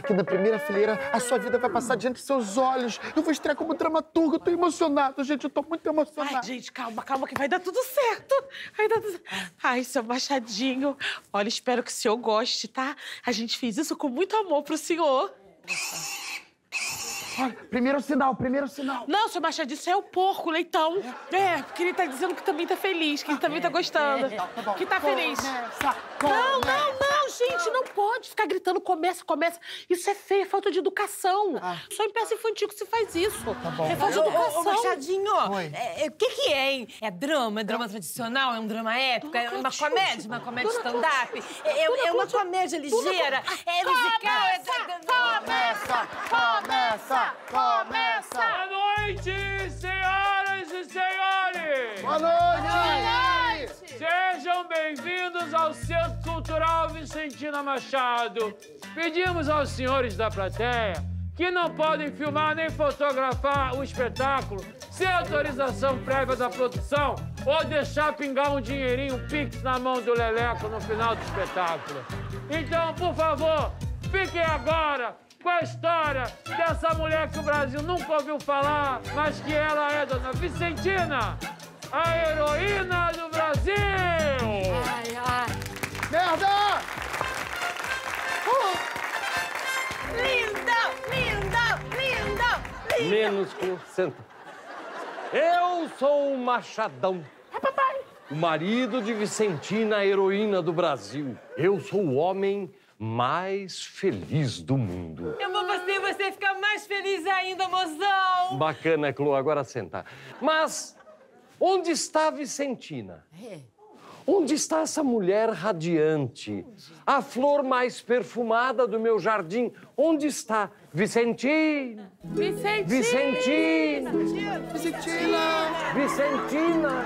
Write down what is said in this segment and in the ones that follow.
aqui na primeira fileira, a sua vida vai passar diante dos seus olhos. Eu vou estrear como dramaturgo, eu tô emocionado, gente, eu tô muito emocionado. Ai, gente, calma, calma, que vai dar tudo certo. Vai dar tudo... Ai, seu Machadinho, olha, espero que o senhor goste, tá? A gente fez isso com muito amor pro senhor. Olha, primeiro sinal, primeiro sinal. Não, seu Machadinho, isso é o porco, o leitão. É, porque ele tá dizendo que também tá feliz, que ele também tá gostando. Que tá feliz. Não, gente, não pode ficar gritando começa, começa. Isso é feio, é falta de educação. Só em peça infantil que se faz isso. É falta de educação. Ô, Machadinho, Oi. o que é, hein? É drama? É drama tradicional? É um drama épico? É uma comédia? Uma comédia stand-up? É uma comédia ligeira? É musical? Começa! Boa noite, senhoras e senhores! Boa noite! Sejam bem-vindos ao Centro Cultural Vicentina Machado. Pedimos aos senhores da plateia que não podem filmar nem fotografar o espetáculo sem autorização prévia da produção ou deixar pingar um dinheirinho, um pix na mão do Leleco no final do espetáculo. Então, por favor, fiquem agora com a história dessa mulher que o Brasil nunca ouviu falar, mas que ela é Dona Vicentina, a heroína do Brasil! Merda! Lindo! Menos senta. Eu sou o Machadão. O marido de Vicentina, a heroína do Brasil. Eu sou o homem mais feliz do mundo. Eu vou fazer você ficar mais feliz ainda, mozão! Bacana, Clô, agora senta. Mas onde está a Vicentina? Onde está essa mulher radiante? A flor mais perfumada do meu jardim. Onde está? Vicentina! Vicentina! Vicentina! Vicentina!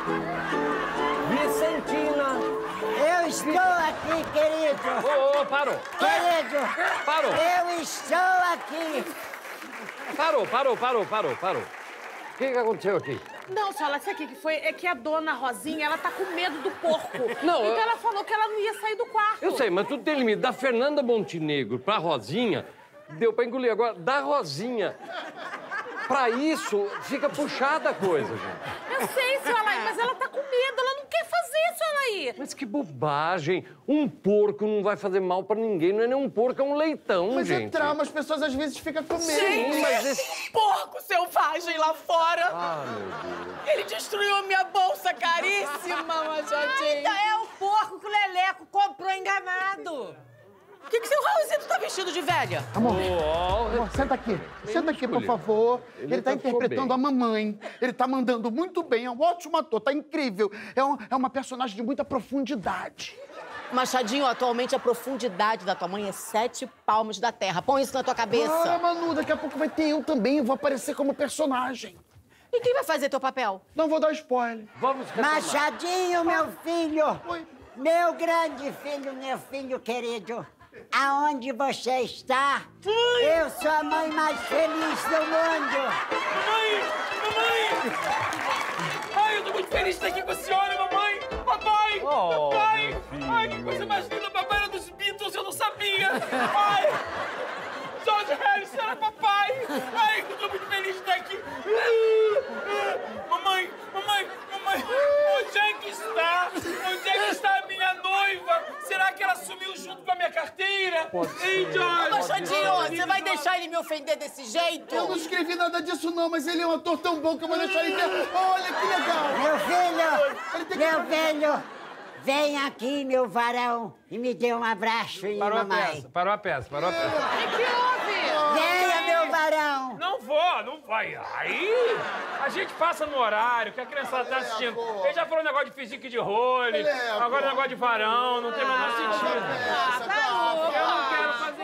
Vicentina! Eu estou aqui, querido. Ô, parou! Querido, Parou! eu estou aqui. Parou. O que aconteceu aqui? Não, senhora, sabe o que foi? É que a dona Rosinha, ela tá com medo do porco. Não, então eu- ela falou que ela não ia sair do quarto. Eu sei, mas tudo tem limite. Da Fernanda Montenegro pra Rosinha, deu pra engolir. Agora, da Rosinha pra isso, fica puxada a coisa, gente. Eu sei, senhora Alaí, mas ela tá com medo. Ela não quer fazer, senhora Alaí. Mas que bobagem. Um porco não vai fazer mal pra ninguém. Não é nem um porco, é um leitão, Mas gente. é trauma, as pessoas às vezes ficam com medo. Sim, mas esse... Porco selvagem lá fora. Ah, meu Deus. Ele destruiu a minha bolsa caríssima, Machadinho. Então é o porco que o Leleco comprou enganado. Por que seu Raulzito tá vestido de velha? Amor, Ó, amor, senta aqui. Senta aqui, por escolher. favor. Ele Ele tá ficou interpretando bem. a mamãe. Ele tá mandando muito bem, é um ótimo ator, tá incrível. É uma personagem de muita profundidade. Machadinho, atualmente a profundidade da tua mãe é 7 palmos da terra. Põe isso na tua Para, cabeça. Manu, daqui a pouco vai ter eu também, eu vou aparecer como personagem. E quem vai fazer teu papel? Não vou dar spoiler. Vamos retomar. Machadinho, meu filho. Oi. Meu grande filho, meu filho querido. Aonde você está? Eu sou a mãe mais feliz do mundo. Mamãe! Ai, eu tô muito feliz de estar aqui com a senhora, mamãe! Papai! Oh, Papai! meu filho. Ai, que coisa mais linda! Papai era dos Beatles, eu não sabia! Ai! George Harrison era papai! Ai, eu tô muito feliz de estar aqui! Mamãe! Onde é que está? Onde é que está a minha noiva? Será que ela sumiu junto com a minha carteira? Ei, George! Machadinho, você vai deixar ele me ofender desse jeito? Eu não escrevi nada disso, não, mas ele é um ator tão bom que eu vou deixar ele ter. Olha que legal! Meu filho, Ele tem que- meu velho. Vem aqui, meu varão, e me dê um abraço, hein, mamãe. Parou a peça. O que houve? Venha, meu varão. Não vai. Aí a gente passa no horário que a criançada tá assistindo. Ele já falou negócio de física de role, agora negócio de varão, não tem o menor sentido. Essa, Eu não quero fazer